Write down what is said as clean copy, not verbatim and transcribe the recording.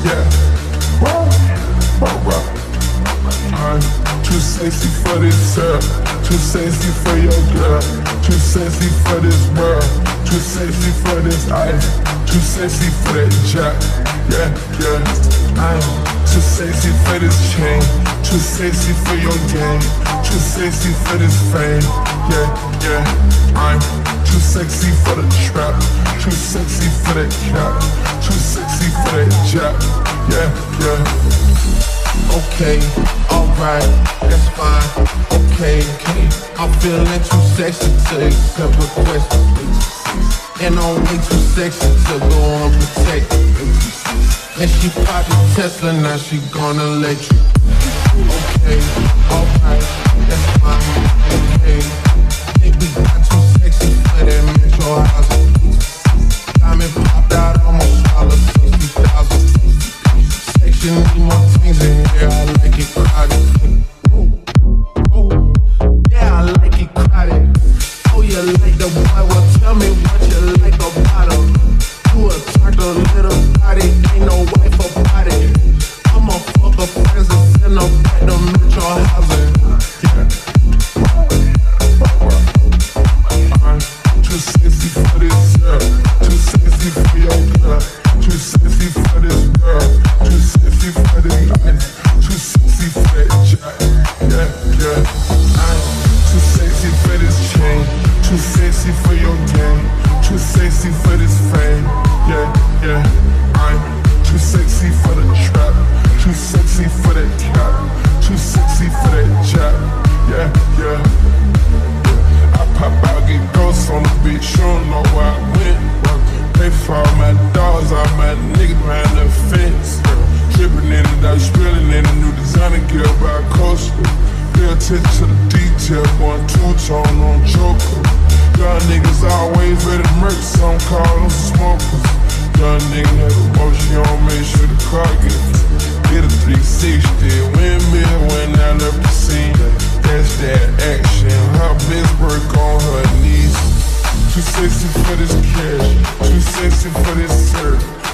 yeah. Whoa, whoa, whoa. I'm too sexy for this too sexy for your girl, too sexy for this world, too sexy for this ice, too sexy for that jack, yeah, yeah. I'm too sexy for this chain, too sexy for your game, too sexy for this fame, yeah, yeah. I'm too sexy for the trap, too sexy for that cap, too sexy for that jack, yeah, yeah. Okay, alright, that's fine. Okay, I'm feeling too sexy to accept requests, and I'm way too sexy to go unprotected. And she popped the Tesla, now she gonna let you. Okay, alright, that's fine. Okay, think we got too sexy for that metro house. Diamond popped out, almost swallowed 60,000. Section need more things in here, I like it crowded. Yeah, I like it crowded. Oh, you like the boy, well tell me what you like about him. You attractive little body, ain't no wife about it. I'ma fuck her friends and send her back to metro housing. Yeah. I'm too sexy for this girl, too sexy for your girl, too sexy for this girl, too sexy for this life, too sexy for that jack, yeah, yeah. I'm too sexy for this chain, too sexy for your game, too sexy for this fame, yeah, yeah. I'm too sexy for the trap, too sexy for that cap, too sexy for that jack, yeah, yeah. I pop out, get ghosts on the beach, you don't know where I went. Pay for all my dogs, all my niggas behind the fence. Drippin' in it, I spillin' in a new designer gear by Costa. Pay attention to the detail, going two-tone on Joker. Young niggas always ready to murk, some call them smokers. Young nigga have emotion on, make sure the car get a 360. Windmill when I left the scene. That's that action. Her bitch work on her knees. Too sexy for this cash, too sexy for this surf.